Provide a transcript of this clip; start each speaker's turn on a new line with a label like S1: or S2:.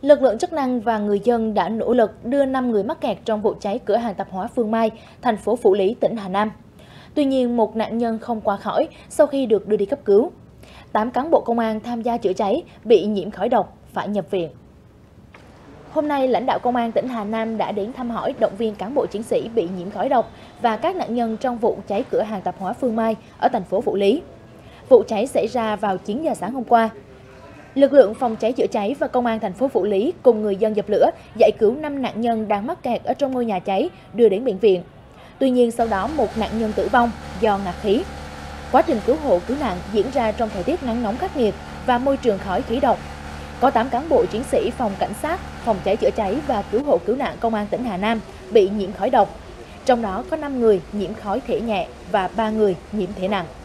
S1: Lực lượng chức năng và người dân đã nỗ lực đưa 5 người mắc kẹt trong vụ cháy cửa hàng tạp hóa Phương Mai, thành phố Phủ Lý, tỉnh Hà Nam. Tuy nhiên, một nạn nhân không qua khỏi sau khi được đưa đi cấp cứu. 8 cán bộ công an tham gia chữa cháy bị nhiễm khói độc, phải nhập viện. Hôm nay, lãnh đạo Công an tỉnh Hà Nam đã đến thăm hỏi, động viên cán bộ chiến sĩ bị nhiễm khói độc và các nạn nhân trong vụ cháy cửa hàng tạp hóa Phương Mai ở thành phố Phủ Lý. Vụ cháy xảy ra vào 9 giờ sáng hôm qua. Lực lượng phòng cháy chữa cháy và Công an thành phố Phủ Lý cùng người dân dập lửa, giải cứu 5 nạn nhân đang mắc kẹt ở trong ngôi nhà cháy, đưa đến bệnh viện. Tuy nhiên, sau đó một nạn nhân tử vong do ngạt khí. Quá trình cứu hộ cứu nạn diễn ra trong thời tiết nắng nóng khắc nghiệt và môi trường khói khí độc. Có 8 cán bộ chiến sĩ phòng cảnh sát, phòng cháy chữa cháy và cứu hộ cứu nạn Công an tỉnh Hà Nam bị nhiễm khói độc. Trong đó có 5 người nhiễm khói thể nhẹ và 3 người nhiễm thể nặng.